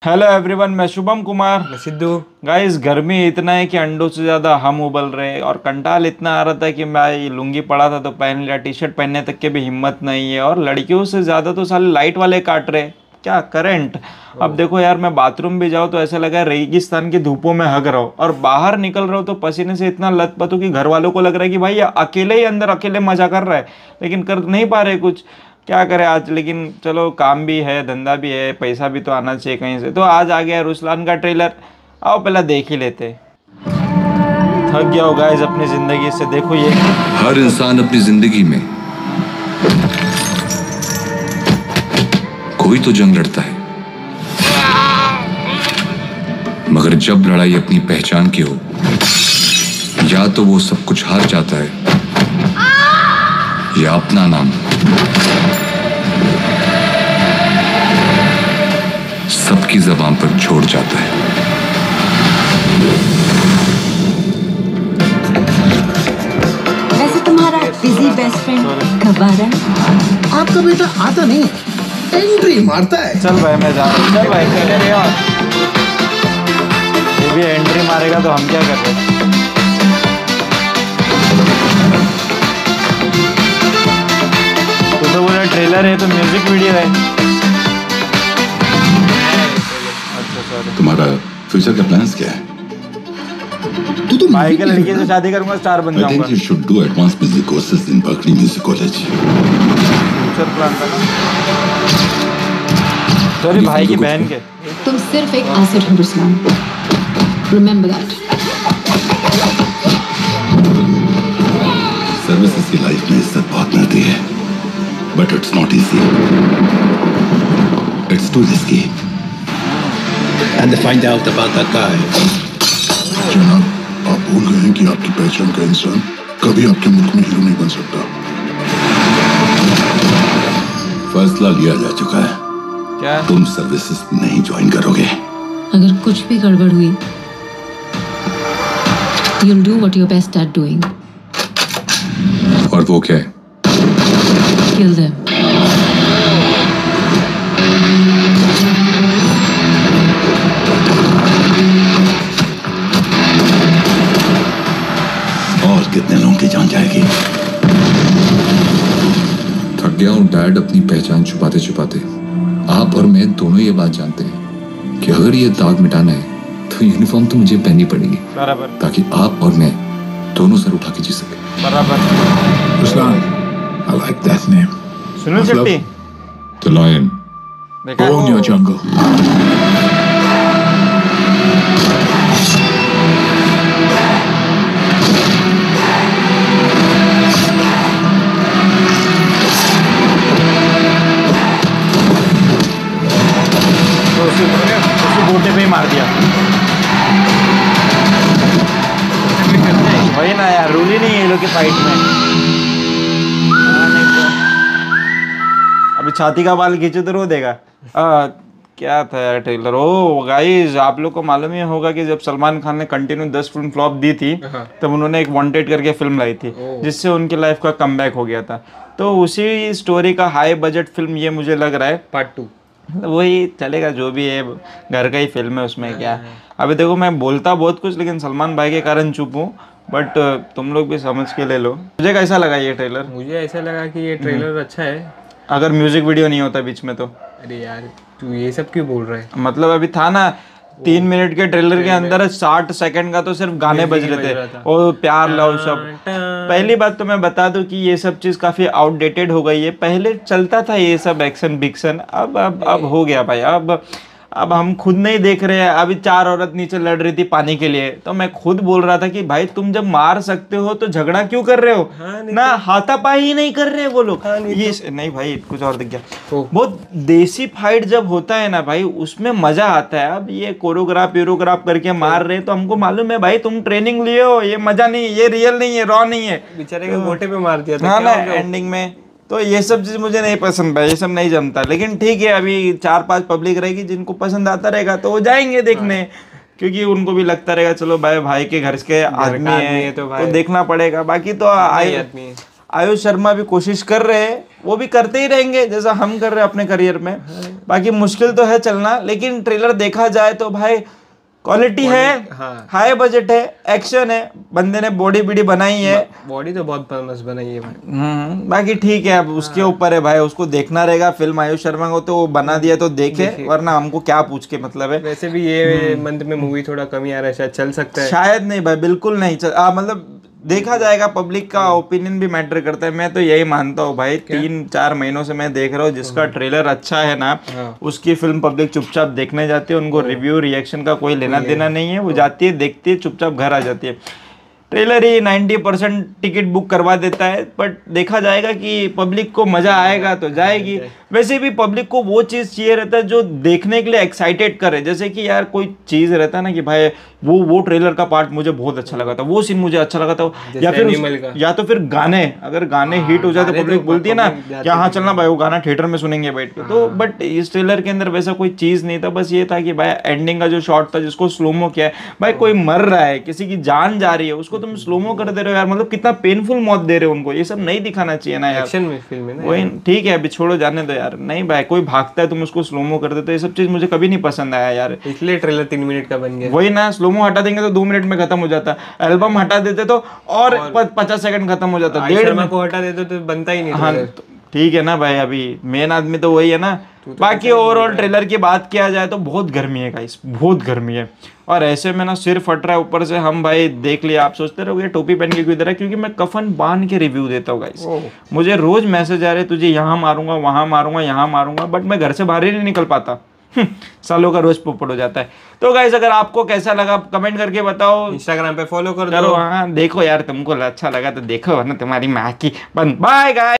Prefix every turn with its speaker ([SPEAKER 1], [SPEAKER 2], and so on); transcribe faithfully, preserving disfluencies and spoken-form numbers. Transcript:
[SPEAKER 1] Hello everyone, मैं शुभम कुमार।
[SPEAKER 2] मैं Sidhu.
[SPEAKER 1] Guys, गर्मी इतना है कि अंडों से ज़्यादा हम उबल रहे हैं और कंटाल इतना आ रहा था कि मैं ये लुंगी पड़ा था तो पहन लिया। टी शर्ट पहनने तक के भी हिम्मत नहीं है और लड़कियों से ज़्यादा तो साले लाइट वाले काट रहे, क्या करंट। अब देखो यार, मैं बाथरूम भी जाऊँ तो ऐसा लगा है रेगिस्तान की धूपों में हग रहा हूँ, और बाहर निकल रहा हूँ तो पसीने से इतना लथपथ हूँ कि घर वालों को लग रहा है कि भाई ये अकेले ही अंदर अकेले मजा कर रहा है, लेकिन कर नहीं पा रहे कुछ। क्या करें आज, लेकिन चलो काम भी है, धंधा भी है, पैसा भी तो आना चाहिए कहीं से। तो आज आ गया रुस्लान का ट्रेलर, आओ पहले देख ही लेते। थक गया हो गाइस अपनी जिंदगी से। देखो ये
[SPEAKER 3] हर इंसान अपनी जिंदगी में कोई तो जंग लड़ता है, मगर जब लड़ाई अपनी पहचान की हो, या तो वो सब कुछ हार जाता है या अपना नाम सबकी ज़बान पर छोड़ जाता है।
[SPEAKER 4] वैसे तुम्हारा बिजी बेस्ट फ्रेंड कब आ रहा है?
[SPEAKER 5] आपका बेटा आता नहीं, एंट्री मारता है।
[SPEAKER 1] चल भाई मैं जा रहा हूँ, चल भाई चले रे। और ये भी एंट्री मारेगा तो हम क्या कर रहे हैं। तो तो बोला ट्रेलर है तो म्यूजिक वीडियो है। अच्छा सॉरी।
[SPEAKER 3] तुम्हारा फ्यूचर का प्लान्स क्या है?
[SPEAKER 5] तू तो
[SPEAKER 1] भाई के लड़की से शादी करूंगा, स्टार बन
[SPEAKER 3] I think
[SPEAKER 1] जाऊंगा।
[SPEAKER 3] you should do advanced music courses in Berkeley Music College.
[SPEAKER 1] Future plan था ना। सॉरी भाई की बहन के।
[SPEAKER 4] तुम सिर्फ एक एसिड हो रुस्लान, रिमेंबर दैट।
[SPEAKER 3] सर्विसेज की लाइफ में इज्जत बहुत मिलती है, but it's not easy, it's too risky.
[SPEAKER 5] And they find out about that guy.
[SPEAKER 6] जनाब, आप भूल गए हैं कि आपकी पहचान का इंसान कभी आपके मुल्क में हीरो नहीं बन सकता।
[SPEAKER 3] फैसला लिया जा चुका है,
[SPEAKER 1] क्या?
[SPEAKER 3] तुम सर्विसेज नहीं ज्वाइन करोगे।
[SPEAKER 4] अगर कुछ भी गड़बड़ हुई, you'll do what you're best at doing.
[SPEAKER 3] और वो क्या है?
[SPEAKER 4] Kill them.
[SPEAKER 3] और कितने लोगों की जान जाएगी? थक गया हूँ डैड अपनी पहचान छुपाते छुपाते। आप और मैं दोनों ये बात जानते हैं कि अगर ये दाग मिटाना है तो यूनिफॉर्म तो मुझे पहननी पड़ेगी,
[SPEAKER 1] बराबर
[SPEAKER 3] ताकि आप और मैं दोनों सर उठा के जी सके।
[SPEAKER 1] बराबर।
[SPEAKER 6] Ruslan, I like that name.
[SPEAKER 1] Sunil Shetty
[SPEAKER 3] the lion,
[SPEAKER 1] देखा?
[SPEAKER 6] Own your jungle.
[SPEAKER 1] तो उसी उसी बोटे पे ही मार दिया। वही ना यार, रूल ही नहीं है ये लोग की फाइट में। अभी छाती का बाल खींचे तो रो देगा। आ, क्या था यार ट्रेलर। ओ गाइस, आप लोग को मालूम ही होगा कि जब सलमान खान ने कंटिन्यू दस फिल्म फ्लॉप दी थी, तब उन्होंने एक वांटेड करके फिल्म लाई थी, जिससे उनकी लाइफ का कमबैक हो गया था। तो उसी स्टोरी का हाई बजट फिल्म ये मुझे लग रहा है
[SPEAKER 2] पार्ट टू।
[SPEAKER 1] वही चलेगा, जो भी है घर का ही फिल्म है, उसमें क्या। अभी देखो मैं बोलता बहुत कुछ, लेकिन सलमान भाई के कारण चुप हूँ, बट तुम लोग भी समझ के ले लो। मुझे कैसा लगा ये ट्रेलर?
[SPEAKER 2] मुझे ऐसा लगा कि ये ट्रेलर अच्छा है,
[SPEAKER 1] अगर म्यूजिक वीडियो नहीं होता बीच में तो।
[SPEAKER 2] अरे यार तू ये सब क्यों बोल रहा है?
[SPEAKER 1] मतलब अभी था ना, तीन मिनट के ट्रेलर के अंदर साठ सेकंड का तो सिर्फ गाने बज रहे थे, और प्यार लव सब। पहली बात तो मैं बता दूं कि ये सब चीज काफी आउटडेटेड हो गई है। पहले चलता था ये सब एक्शन बिक्सन, अब अब अब हो गया भाई। अब अब हम खुद नहीं देख रहे हैं। अभी चार औरत नीचे लड़ रही थी पानी के लिए, तो मैं खुद बोल रहा था कि भाई तुम जब मार सकते हो तो झगड़ा क्यों कर रहे हो?
[SPEAKER 2] हाँ,
[SPEAKER 1] ना हाथापाई ही नहीं कर रहे वो लोग।
[SPEAKER 2] हाँ, नहीं
[SPEAKER 1] ये नहीं भाई, कुछ और दिख गया। बहुत देसी फाइट जब होता है ना भाई, उसमें मजा आता है। अब ये कोरियोग्राफ व्यूरोग्राफ करके मार रहे हैं, तो हमको मालूम है भाई तुम ट्रेनिंग लिए हो, ये मजा नहीं, ये रियल नहीं है, रॉ नहीं है।
[SPEAKER 2] बेचारे के मोटे पे मार दिया था।
[SPEAKER 1] हाँ ना, एंडिंग में तो ये सब चीज मुझे नहीं पसंद भाई, ये सब नहीं जमता। लेकिन ठीक है, अभी चार पांच पब्लिक रहेगी जिनको पसंद आता रहेगा तो वो जाएंगे देखने, क्योंकि उनको भी लगता रहेगा चलो भाई भाई के घर के आदमी है तो, तो देखना पड़ेगा। बाकी तो आयुष शर्मा भी कोशिश कर रहे हैं, वो भी करते ही रहेंगे जैसा हम कर रहे हैं अपने करियर में। बाकी मुश्किल तो है चलना, लेकिन ट्रेलर देखा जाए तो भाई क्वालिटी है,
[SPEAKER 2] हाँ।
[SPEAKER 1] हाई बजट है, एक्शन है, बंदे ने बॉडी बीडी बनाई है।
[SPEAKER 2] बॉडी तो बहुत मस्त बनाई है भाई।
[SPEAKER 1] हम्म बाकी ठीक है, अब उसके ऊपर है भाई, उसको देखना रहेगा। फिल्म आयुष शर्मा को तो वो बना दिया तो देखे, वरना हमको क्या पूछ के मतलब है।
[SPEAKER 2] वैसे भी ये मंथ में मूवी थोड़ा कम ही आ रहा है, शायद चल सकता है।
[SPEAKER 1] शायद नहीं भाई, बिल्कुल नहीं चल आ, मतलब देखा जाएगा, पब्लिक का ओपिनियन भी मैटर करता है। मैं तो यही मानता हूँ भाई, तीन चार महीनों से मैं देख रहा हूँ, जिसका ट्रेलर अच्छा है ना उसकी फिल्म पब्लिक चुपचाप देखने जाती है। उनको रिव्यू रिएक्शन का कोई लेना देना नहीं है, वो जाती है, देखती है, चुपचाप घर आ जाती है। ट्रेलर ही नब्बे परसेंट टिकट बुक करवा देता है, बट देखा जाएगा कि पब्लिक को मजा आएगा तो जाएगी। वैसे भी पब्लिक को वो चीज़ चाहिए रहता है जो देखने के लिए एक्साइटेड करे। जैसे कि यार कोई चीज़ रहता है ना कि भाई वो वो ट्रेलर का पार्ट मुझे बहुत अच्छा लगा था, वो सीन मुझे अच्छा लगा था, या फिर उस, या तो फिर गाने, अगर गाने हिट हो जाए तो पब्लिक बोलती है ना कि हाँ चलना भाई वो गाना थिएटर में सुनेंगे बैठ के। तो बट इस ट्रेलर के अंदर वैसा कोई चीज़ नहीं था, बस ये था कि भाई एंडिंग का जो शॉट था जिसको स्लोमो किया है, भाई कोई मर रहा है, किसी की जान जा रही है, उसको तुम स्लोमो कर दे रहे हो यार, मतलब कितना पेनफुल मौत दे रहे हो उनको। ये सब नहीं दिखाना चाहिए ना यार,
[SPEAKER 2] एक्शन में फिल्म है ना।
[SPEAKER 1] वही ठीक है, अभी छोड़ो, जाने दो यार। नहीं भाई, कोई भागता है तुम उसको स्लोमो कर देते हो, ये सब चीज मुझे कभी नहीं पसंद आया यार।
[SPEAKER 2] इसलिए ट्रेलर तीन मिनट का बन गया।
[SPEAKER 1] वही ना, स्लोमो हटा देंगे तो दो मिनट में खत्म हो जाता, एल्बम हटा देते तो और पचास सेकंड खत्म हो जाता, डेढ़
[SPEAKER 2] शर्मा को हटा देते तो बनता ही नहीं।
[SPEAKER 1] हाँ ठीक है ना भाई, अभी मेन आदमी तो वही है ना। बाकी ओवरऑल ट्रेलर की बात किया जाए तो बहुत गर्मी है गाइस, बहुत गर्मी है, और ऐसे में ना सिर फट रहा है ऊपर से। हम भाई देख लिया, आप सोचते रहोगे टोपी पहन के क्यों इधर है, क्योंकि मैं कफन बांध के रिव्यू देता हूँ गाइस। मुझे रोज मैसेज आ रहे तुझे यहाँ मारूंगा, वहां मारूंगा, यहाँ मारूंगा, बट मैं घर से बाहर ही नहीं निकल पाता। सालों का रोज पोपट हो जाता है। तो गाइस अगर आपको कैसा लगा कमेंट करके बताओ,
[SPEAKER 2] इंस्टाग्राम पे फॉलो कर
[SPEAKER 1] करो।
[SPEAKER 2] दो।
[SPEAKER 1] हाँ देखो यार, तुमको अच्छा लगा तो देखो, वरना तुम्हारी माँ की बंद। Bye guys.